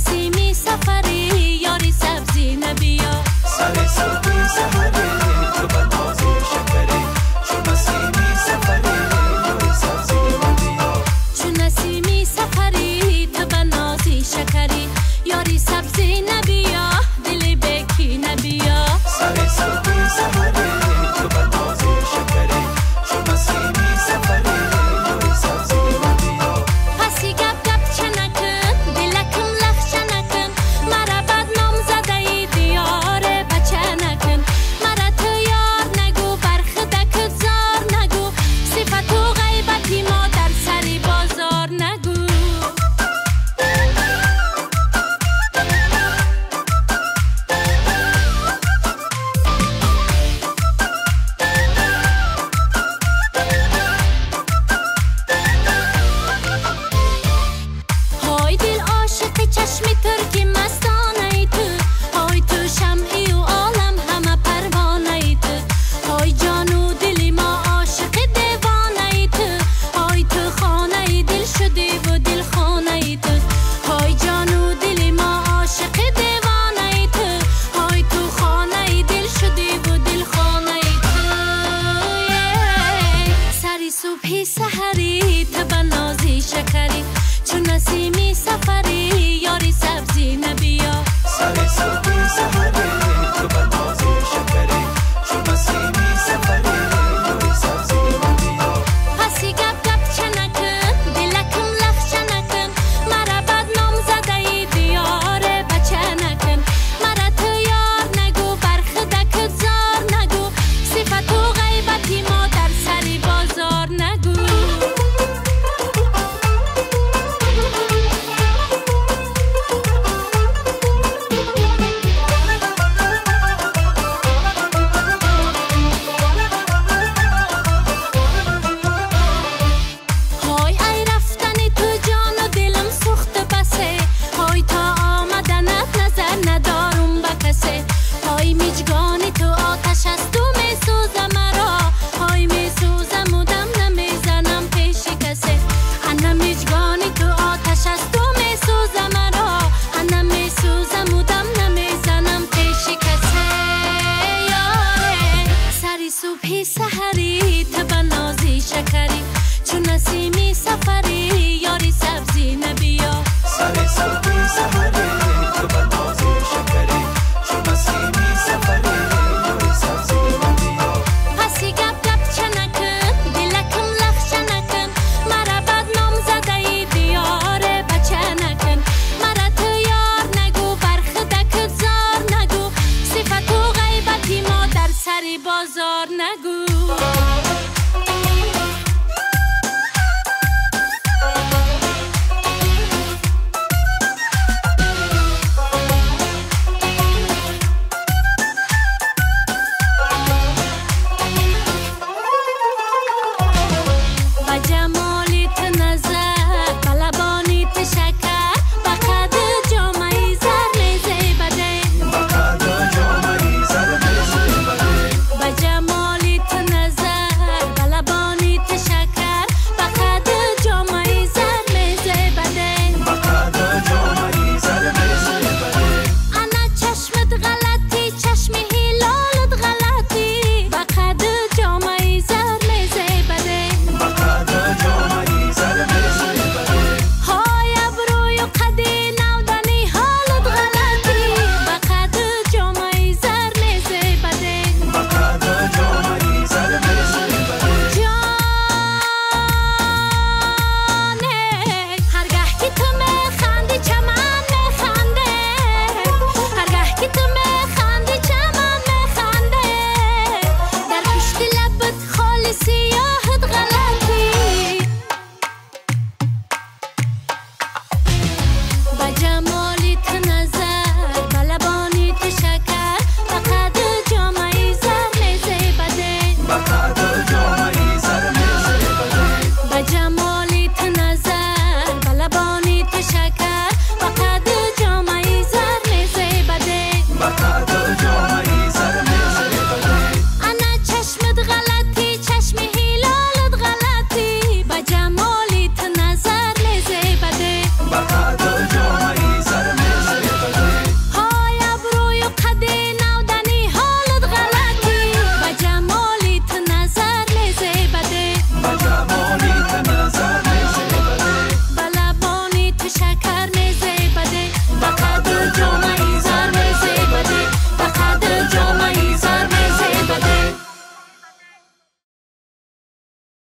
نسیمی سفری یاری سبزی نبیا سر صبحی سحری تو بنازی شکری چون نسیمی سفری یاری سبزی نبیا چون نسیمی سفری تو بنازی شکری یاری سبزی نبیا دلی بکی نبیا سر صبحی سحری تو بنازی شکری چون نسیمی سفری یاری سبزی نبیا پسی گپ گپ چه نکن دلکم لخ چه نکن مرا بدنام زده ای دیار بچه نکن مرا تو یار نگو برخدک زار نگو صفت و غیبتی ما در سری بازار نگو های دل عاشق چشمی ترکی مستانه ای تو های تو شمعی و عالم همه پروانه ای تو های جان و دلی ما عاشق دیوانه ای تو های تو خانه ای دل شدی و دل خانه ای تو های جان و دلی ما عاشق دیوانه ای تو های تو خانه ای دل شدی و دل خانه ای تو سری صبحی سحری تو بنازی شکری چون نسیمی سفری یاری سبزی نبیا سر صبحی سحری تو بنازی شکری چون نسیمی سفری یاری سبزی نبیا پسی گپ گپ چه نکن دلکم لخ چه نکن مرا بدنام زده ای دیار بچه نکن مرا تو یار نگو برخدک زار نگو صفت و غیبتی ما در سری بازار نگو های ای رفتنی تو جان و دلم سوخت بسه های تا آمدنت نظر ندارم به کسه های میجگانی تو آتش است و میسوزه مرا های میسوزم و دم نمیزنم پیش کسه انا میجگانی تو آتش است و میسوزه مرا انا میسوزم و دم نمیزنم پیش کسه یاره سری صبحی سحری تو بنازی شکری چون نسیمی سفری یاری سبزی نبیا سر صبحی سحری